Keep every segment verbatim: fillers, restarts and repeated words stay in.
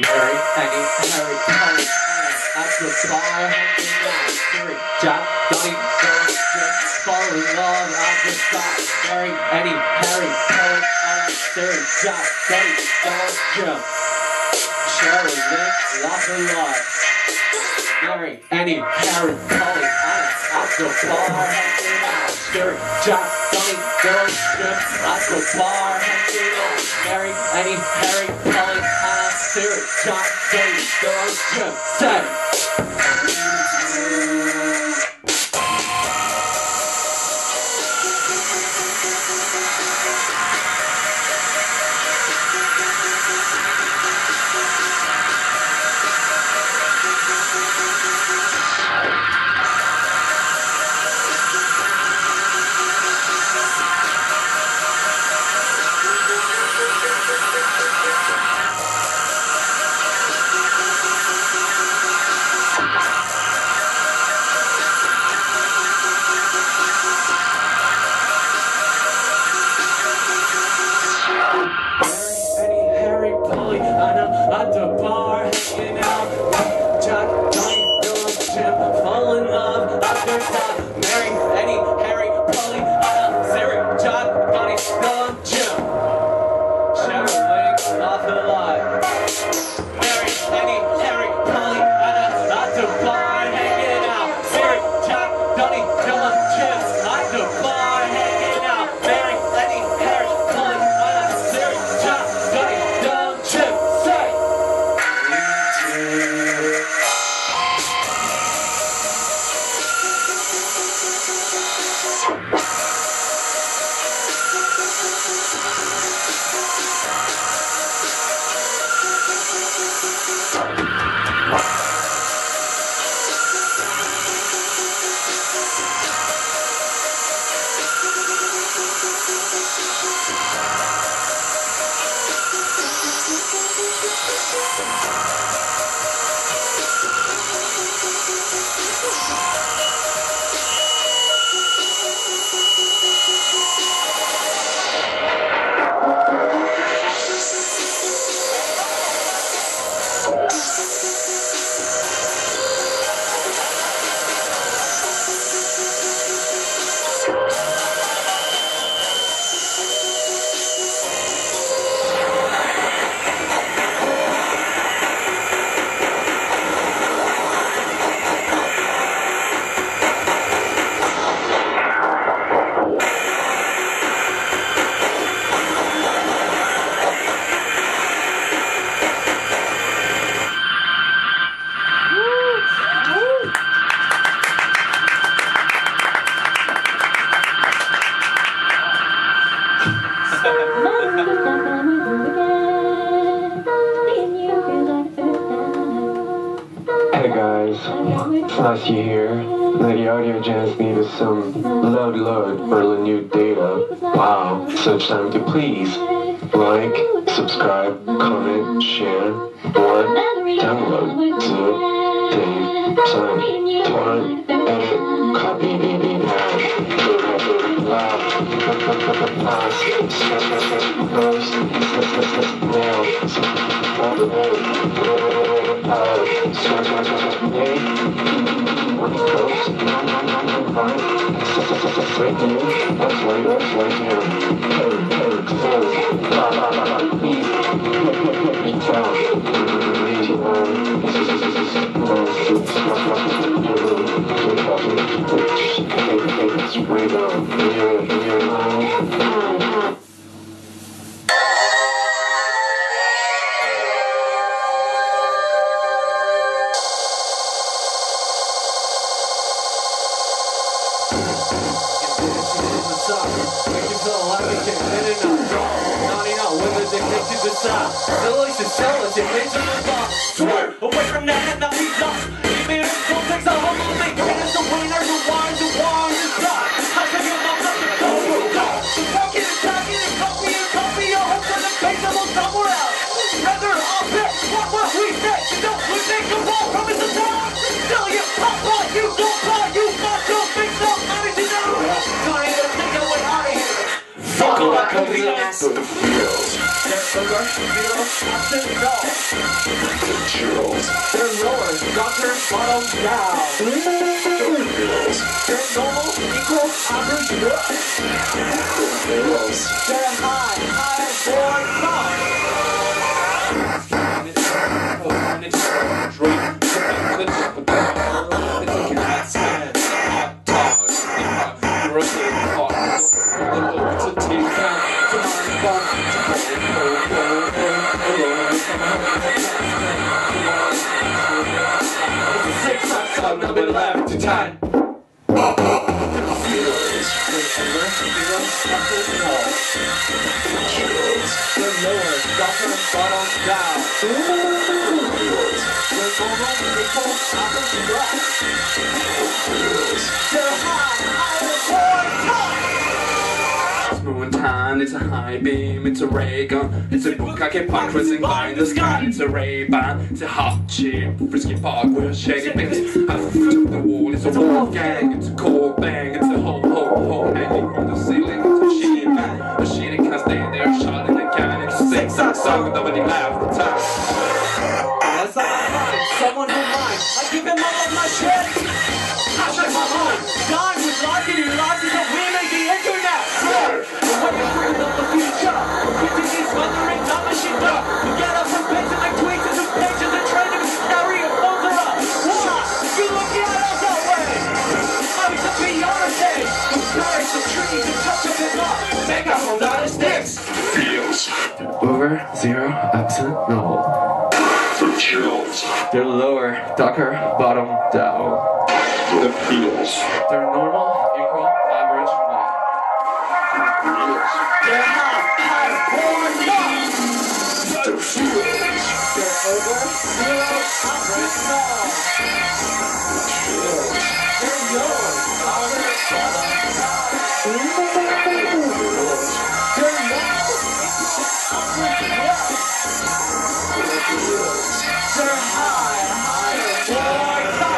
Mary, Annie, Harry, Polly, Anna, at the bar, hanging out. Siri, Jack, Donnie, Sarah, Jim, fall in love at the top. Mary, Annie, Harry, Polly, Anna, Siri, Jack, Donnie, Sarah, Jim. Cheryl, Lynn, laugh a lot. Mary, Annie, Harry, Polly, Anna, at the bar, hanging out. Siri, Jack, Donnie, Sarah, Jim, at the bar, hanging out. Mary, Annie, Harry, Polly, Anna, Siri, Jack, Donnie, Sarah, Jim. Say. At the bar, hanging out. Jack, Donnie, Bill, Jim, fall in love at their top. Mary, Eddie, Harry, Polly, Anna, Sarah, Jack, Donnie, Bill, Jim. Sharon, Link, laugh a lot. Mary, Eddie, Harry, Polly, Anna, at the bar, hanging out. Sarah, Jack, Donnie, Bill, Jim, at the bar, hanging out. Mary, Eddie, Harry, Polly, Anna, Sarah, Jack, Donnie, Bill, Jim. Hey guys, it's nice you here. The audio jams needed some load load for the new data. Wow, so it's time to please like, subscribe, comment, share, or download, zip, save, sign, torrent, edit, copy, baby, pass, pass, post, mail, all the way. Uh, switch, switch, switch, hey, when it goes, nine, nine, nine, nine, five, right here, that's right, that's right here, hey, hey, close, ba, ba, ba, ba, please, look, look, look, me down, please, um, this is, this is, this is, no, this is, hey, hey, it's way down, here, here, now, Swerve away from that, now he's lost. Even if it takes a whole lot, make hands the winner, the wine, the wine is lost. How can you not let it go? The talking and talking and copy and copy, your hopes on the face of them somewhere else. Rather, I'll bet what what we said. You don't we make a wall from his attack. Tell you, pop, pop, you don't buy, you got to fix up anything else. Trying to take away out of here. Fuck all that comes in. Over, zero, absent, no. Turn lower, doctor, bottom, down. Turn normal, equal, average, good. Turn high, high, forward, top. Left to time. Turn lower, doctor, bottom, down. Turn normal, equal, average, left. Turn high, higher, forward, top. Time, it's a high beam, it's a ray gun, it's a bukkake punch whizzing by in the sky, it's a Ray-Ban, it's a hot chip, frisky park with a shaggy bits, I took the wall, it's a wolf gang, it's a cold bang, it's a ho ho ho, hanging from the ceiling, it's a shitty man, a shitty can't stay there, shot in the can, it's a zigzag song, nobody laughed the time. As I find someone who minds, I give him all of my shit, hashtag my mind, dying with life and he lies until we make the internet. When you bring up the future, we think he's wondering how much she does. We get up from bed to make tweets and do pages and try to carry a phones around. Why? You look at us that way. I was a Beyonce. Who carries the trees and touch of it up. Make up from that sticks. Feels. Over, zero, absent, null. The feels. They're lower, darker, bottom, down. The feels. They're normal, equal, average, null. They're high, high, forward, top. The feelings. They're over, zero, average, null. They're low, average, bottom, top. They're low, average, left. They're high, higher, forward, top.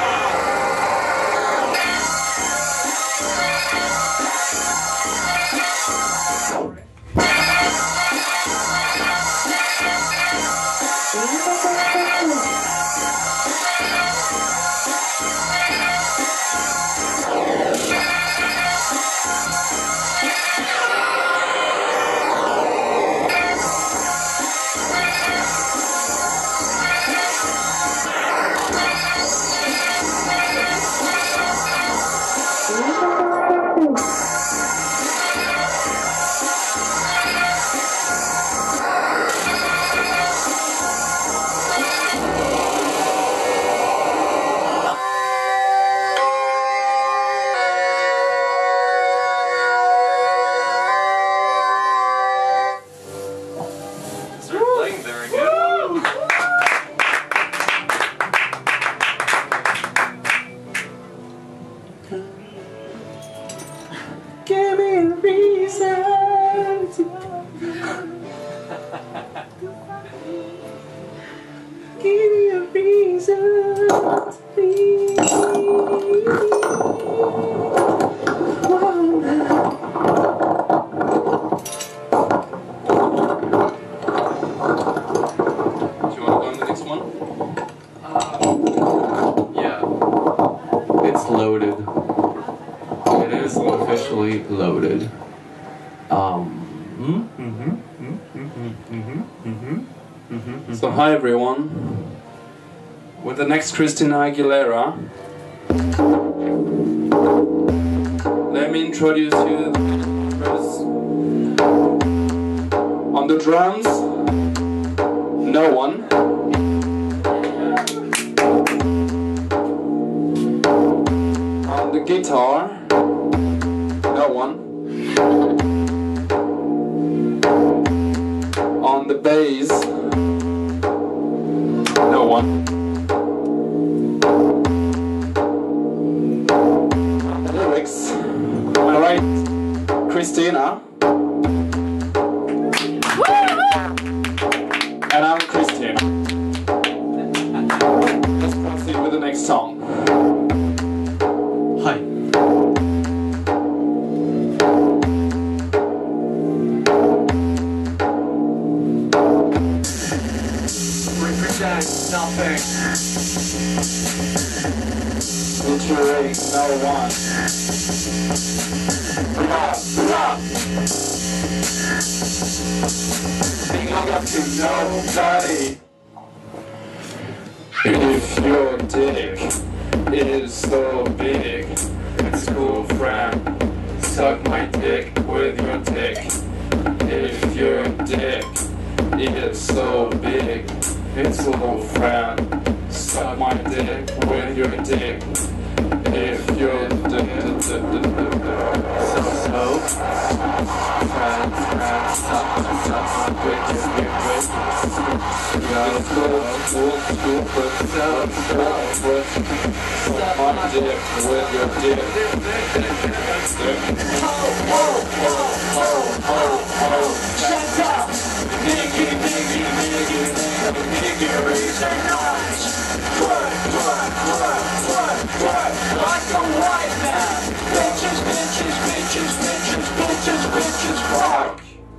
Give me a reason to give me a reason to leave. Do you want to go on the next one? Uh, yeah. It's loaded. It is officially loaded. Um. Mm-hmm, mm-hmm, mm-hmm, mm-hmm, mm-hmm. So hi everyone. With the next Christina Aguilera, let me introduce you first. On the drums, no one. On the guitar, no one. On the bass, no one. The lyrics, am I right? Christina. And I'm Christina. Let's proceed with the next song. Hi. said nothing. Featuring no one. Blah, blah. Thinking up to nobody. If your dick is so big, it's cool, friend. Suck my dick with your dick. If your dick is so big, it's little friend. Suck my dick with your dick. If your dick is so so friend, friend, suck, suck my dick with your dick. Go, go, go, go, go, suck, suck, suck my dick with your dick. Oh, oh, oh, oh, oh, oh. Shut up! Niggy, niggy, niggy, niggy, niggy, raise your notch. What, what, what, what, what? Like a white man. Bitches, bitches, bitches, bitches, bitches, bitches, fuck.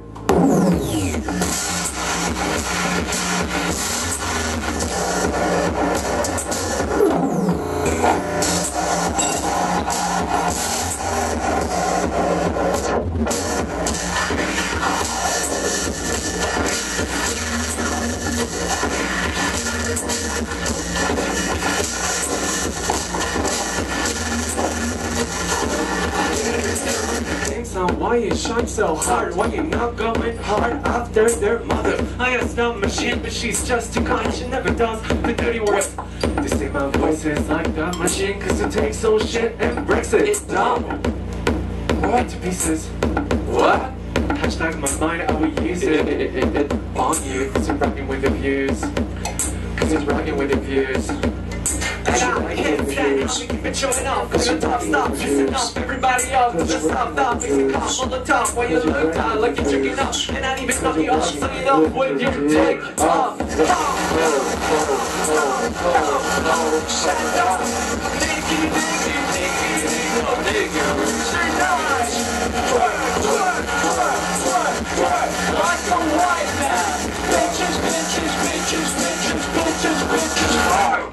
Why you shine so hard? Why you not going hard after their mother? I got a snub machine, but she's just too kind. She never does the dirty work. They say my voice is like that machine, cause it takes old shit and breaks it down. What? To pieces. What? Hashtag my mind, I will use it, it, it, it, it on you, cause it's rocking with the views. Cause it's rocking with the views. And I can't stand how we keep it showing off. Cause the top stop, pissing off everybody else. Just stop, stop, fixing cops on the top. While you look down like you're jerking up. And not even knock you off, suck it up with your dick off. Shut up. Niggy, niggy, niggy, niggy, niggy, shut up. What, what, what, what, what? Like a white man. Bitches, bitches, bitches, bitches, bitches, bitches, fuck.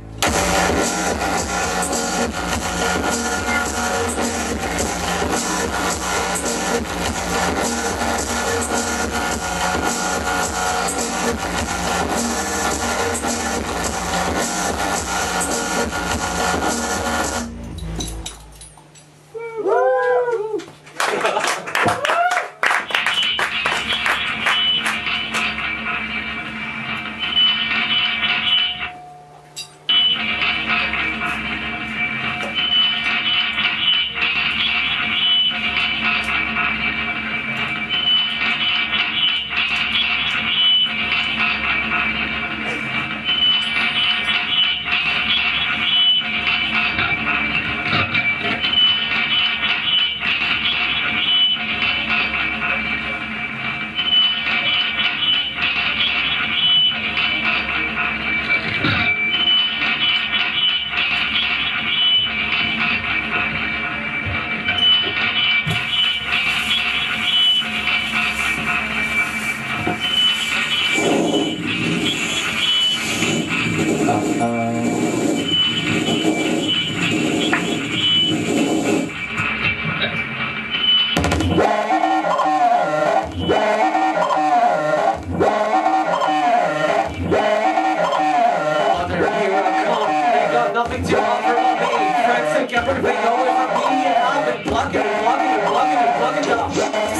Nothing to offer on me. Friends think everything away from me, and I've been plugging and plugging and plugging and plugging up.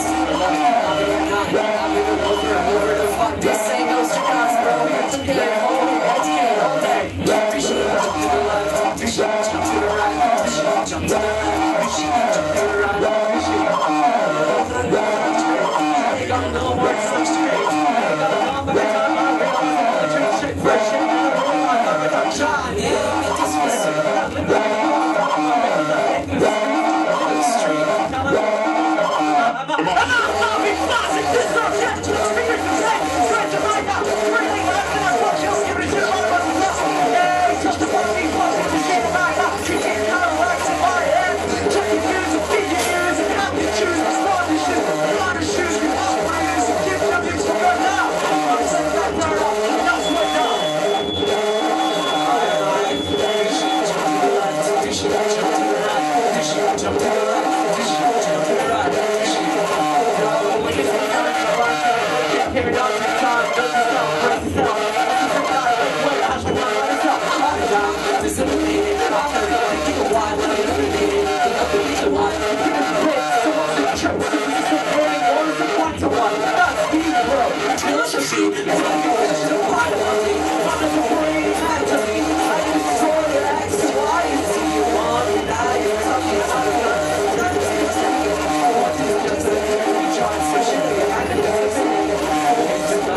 This ain't no cigars, bro. It's a kid, hold it, it's kid all day. We should jump to the left, we should jump to the right, we should jump to the left, we should jump to the right, we should jump to the right. Ain't got no more such straight. Ain't got no more time, I realize all the drink shit, fresh shit, and I'm really like I'm trying, yeah. I'm not, I'm not, I'm not, Here it on the time, don't yourself, brace yourself. This is a guy, wait, I should not let yourself. I'm down, disseminated. I'm gonna go and keep a wide, let me eliminate it. Think of the reason why. Give us a bit, so what's the choke? So we just running orders and one to one. That's speed, bro. Let's just see. It's like a question of why I want it. I'm just afraid it's not to me. I can destroy your ex, so why you see you want to die? You're talking about it. I'm just gonna say it. I want you to just let me try and switch it. I can just say it.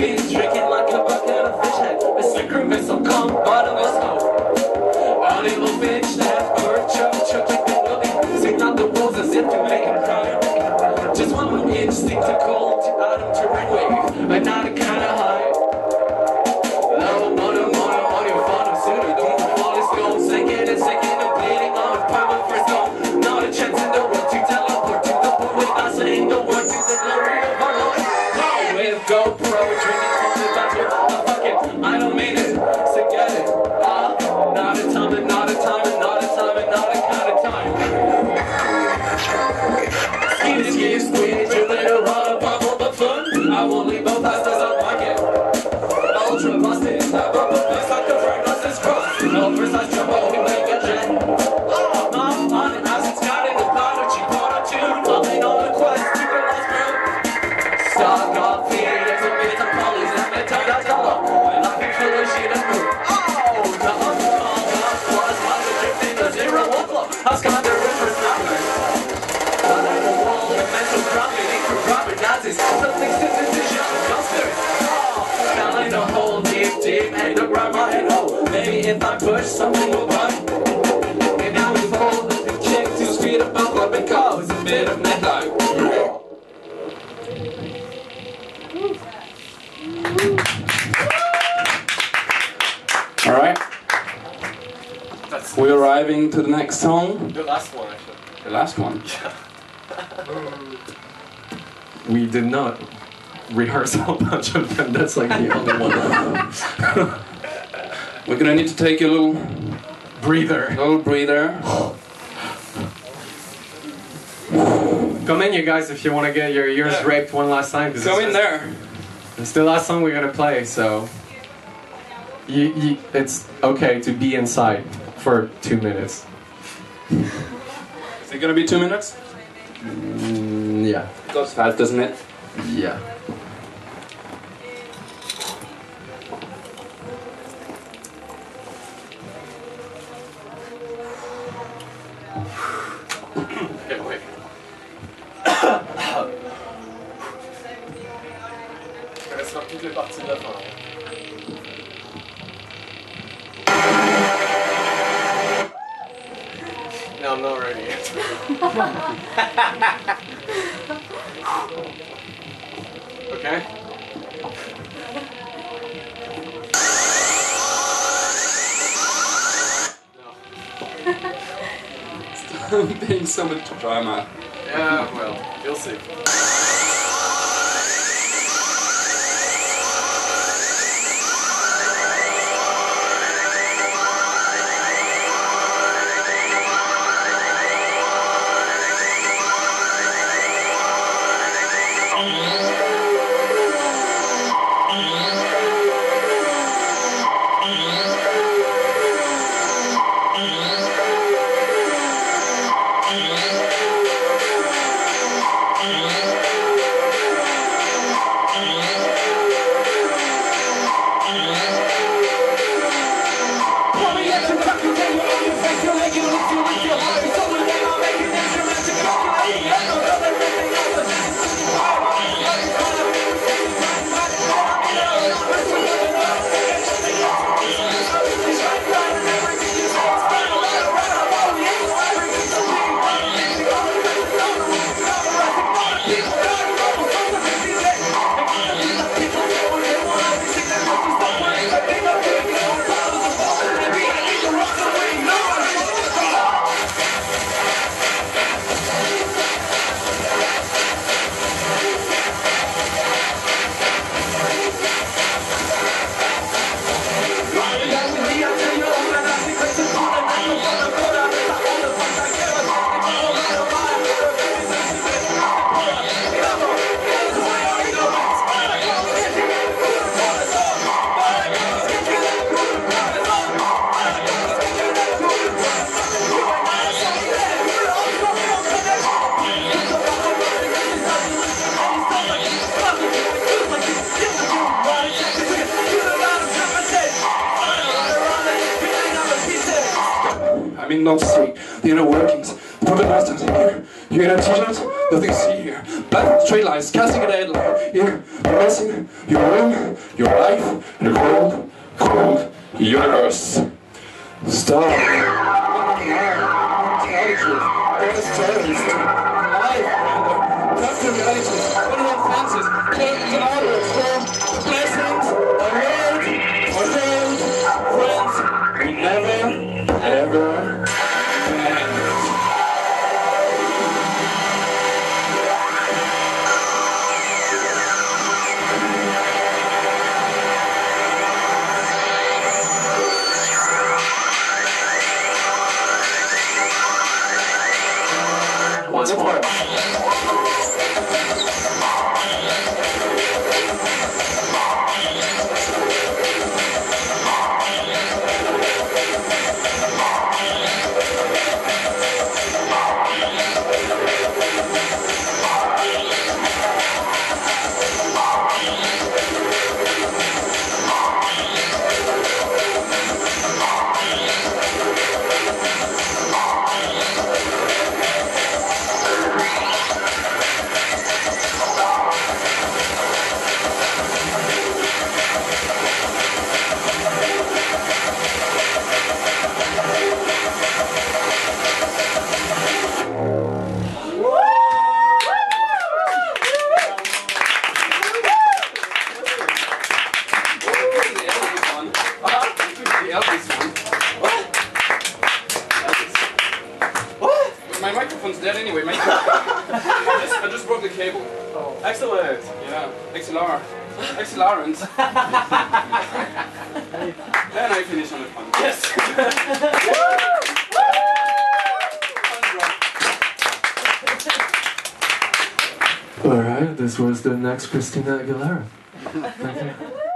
beans, drinking like a bucket of fish head. A secret missile come bottom of snow. A little bitch that bird chuck, chuck like the willy. Sing out the wolves as if to make him cry. Just one more instinct to cold, to autumn to ring wave, but not a kind of high. Low motor, motor, on your bottom sooner. Don't fall is gold, sinking and sinking and bleeding on the palm first goal. Not a chance in the world to teleport to the point without saying the word to the glory of our Lord. Go with GoPro, drinking from the bottle. Oh, fuck it, I don't mean it, so get it. Ah, not a time and not a time and not a time and not a kind of time. Squeeze, squeeze, squeeze, your little water bubble, but fun. I won't leave both eyes as I like it. Ultra busted, I bump a place like a prognosis cross. No precise trouble, we make a jet. Oh, I'm on it as it's got in the powder, cheap powder too. Loving on the quest to the lost girl. Stock off here, it's a bit of polys and metal that's color. Nothing for the shit and move. Oh, the uncle, the plus, my drifting the zero one flow. I was kind of rippers, nothing. On the wall, the mental dropping, ink for dropping Nazis. Something sits in this young dumpster. Smelling a hole deep, deep, and to grab my head hole. Maybe if I push, something will bite. Maybe I was bold, the chick too sweet about what it calls a bit of midnight. All right. We're arriving to the next song. The last one, actually. The last one. We did not rehearse a whole bunch of them. That's like the only one. We're gonna need to take a little, Breather. little breather. Come in, you guys, if you want to get your ears Yeah. raped one last time. 'Cause Come it's in just- there. It's the last song we're gonna play, so you, you, it's okay to be inside for two minutes. Is it gonna be two minutes? Mm, yeah. Goes fast, doesn't it? Yeah. Okay, wait. Reste noch toutes les parties de la fin. No, I'm not ready yet. Okay? Stop being so much drama. Yeah, well, you'll see. I mean, not street, the inner workings. Puppet masters here. You gonna teach us? Nothing to see here. Black straight lines, casting a deadline. Here, you're missing your room, your life, and a cold, cold universe. Stop. Intelligence. Honest terrorist. Life. Captain reality. One of our fences. Turn to outwards. Form blessings. A word. A word. Friends. We never, ever end. Once more. My microphone's dead anyway. My I, just, I just broke the cable. Oh, excellent. Yeah, X L R. X L R ends. And I finish on the fun. Yes. All right, this was the next Christina Aguilera. Thank you.